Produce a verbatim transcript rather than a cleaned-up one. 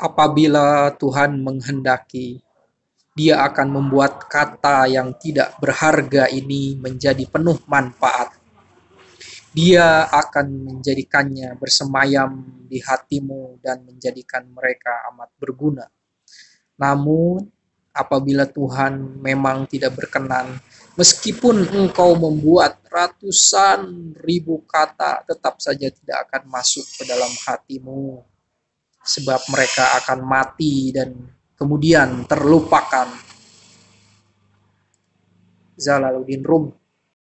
Apabila Tuhan menghendaki, Dia akan membuat kata yang tidak berharga ini menjadi penuh manfaat. Dia akan menjadikannya bersemayam di hatimu dan menjadikan mereka amat berguna. Namun, apabila Tuhan memang tidak berkenan, meskipun engkau membuat ratusan ribu kata, tetap saja tidak akan masuk ke dalam hatimu, sebab mereka akan mati dan kemudian terlupakan. Jalaluddin Rum.